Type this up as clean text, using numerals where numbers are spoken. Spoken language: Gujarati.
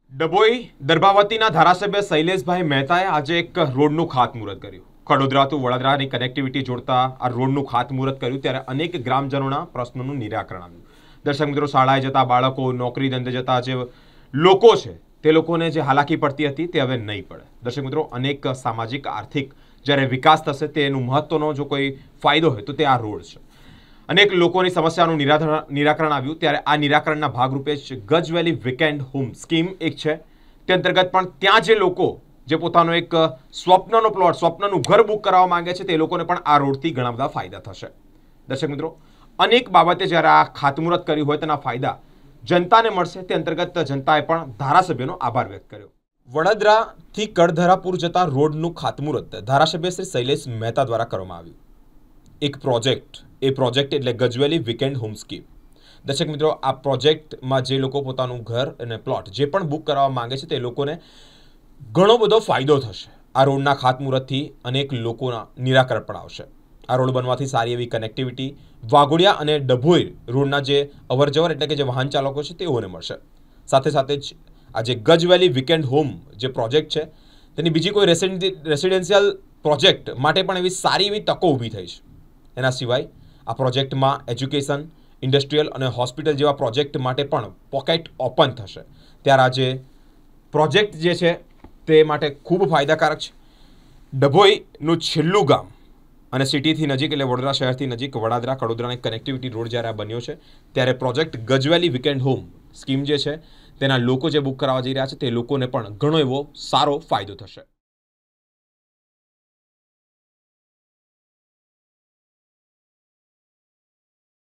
ડભોઈ દર્ભાવતીના ધારાસભ્ય શૈલેષભાઈ મહેતાએ આજે એક રોડનું ખાતમુહૂર્ત કર્યું। કડોદરાથી વડોદરાની કનેક્ટિવિટી જોડતા આ રોડનું ખાતમુહૂર્ત કર્યું ત્યારે અનેક ગ્રામજનોના પ્રશ્નોનું નિરાકરણ આવ્યું। દર્શક મિત્રો, શાળાએ જતા બાળકો, નોકરી ધંધે જતા જે લોકો છે તે લોકોને જે હાલાકી પડતી હતી તે હવે નહીં પડે। દર્શક મિત્રો, અનેક સામાજિક આર્થિક જ્યારે વિકાસ થશે તેનું મહત્વનો જો કોઈ ફાયદો હોય તો તે આ રોડ છે। અનેક લોકોની સમસ્યાનું નિરાકરણ આવ્યું ત્યારે આ નિરાકરણના ભાગરૂપે જ ગજવેલી વીકેન્ડ હોમ સ્કીમ એક છે તે અંતર્ગત પણ ત્યાં જે લોકો જે પોતાનો એક સ્વપ્નનો પ્લોટ, સ્વપ્નનું ઘર બુક કરાવવા માંગે છે તે લોકોને પણ આ રોડથી ઘણા બધા ફાયદા થશે। દર્શક મિત્રો, અનેક બાબતે જ્યારે આ ખાતમુહૂર્ત કર્યું હોય તેના ફાયદા જનતાને મળશે તે અંતર્ગત જનતાએ પણ ધારાસભ્યનો આભાર વ્યક્ત કર્યો। વડોદરાથી કડધરાપુર જતા રોડનું ખાતમુહૂર્ત ધારાસભ્ય શ્રી શૈલેષ મહેતા દ્વારા કરવામાં આવ્યું। એક પ્રોજેક્ટ એટલે ગજવેલી વીકેન્ડ હોમ સ્કીમ। દર્શક મિત્રો, આ પ્રોજેક્ટમાં જે લોકો પોતાનું ઘર અને પ્લોટ જે પણ બુક કરાવવા માંગે છે તે લોકોને ઘણો બધો ફાયદો થશે। આ રોડના ખાતમુહૂર્તથી અનેક લોકોના નિરાકરણ પણ આવશે। આ રોડ બનવાથી સારી એવી કનેક્ટિવિટી વાઘોડિયા અને ડભોઈ રોડના જે અવરજવર એટલે કે જે વાહન ચાલકો છે તેઓને મળશે। સાથે સાથે જ આ જે ગજવેલી વીકેન્ડ હોમ જે પ્રોજેક્ટ છે તેની બીજી કોઈ રેસિડેન્શિયલ પ્રોજેક્ટ માટે પણ એવી સારી એવી તકો ઊભી થઈ છે। એના સિવાય આ પ્રોજેક્ટમાં એજ્યુકેશન, ઇન્ડસ્ટ્રીયલ અને હોસ્પિટલ જેવા પ્રોજેક્ટ માટે પણ પોકેટ ઓપન થશે। ત્યારે આ જે પ્રોજેક્ટ જે છે તે માટે ખૂબ ફાયદાકારક છે। ડભોઈનું છેલ્લું ગામ અને સિટીથી નજીક એટલે વડોદરા શહેરથી નજીક વડોદરા કડોદરાની કનેક્ટિવિટી રોડ જ્યારે આ બન્યો છે ત્યારે project Gajveli weekend home scheme જે છે તેના લોકો જે બુક કરાવવા જઈ રહ્યા છે તે લોકોને પણ ઘણો એવો સારો ફાયદો થશે।